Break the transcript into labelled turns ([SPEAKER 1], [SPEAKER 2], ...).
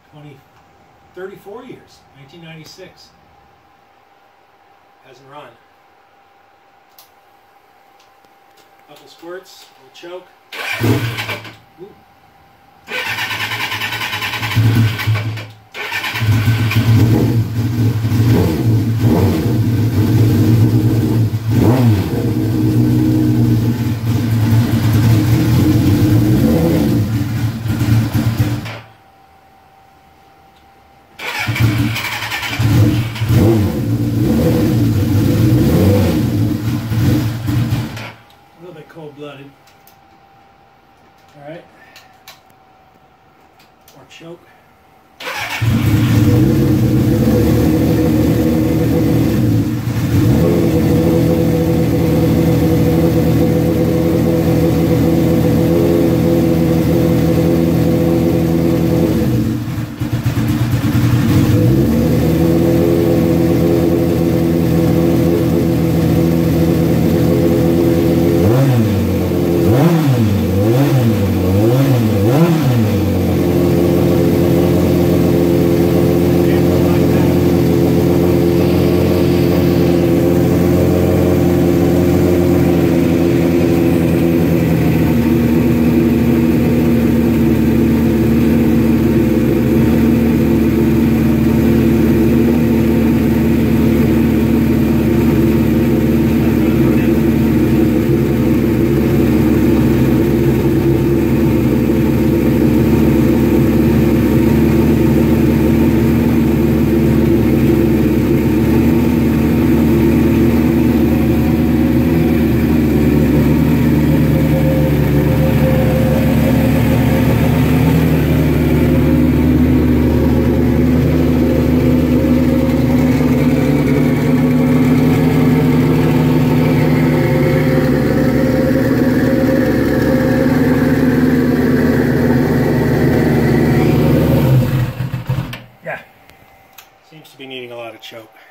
[SPEAKER 1] 34 years, 1996. Hasn't run. Couple squirts, little choke. Ooh. A little bit cold-blooded. All right. Or choke. Seems to be needing a lot of choke.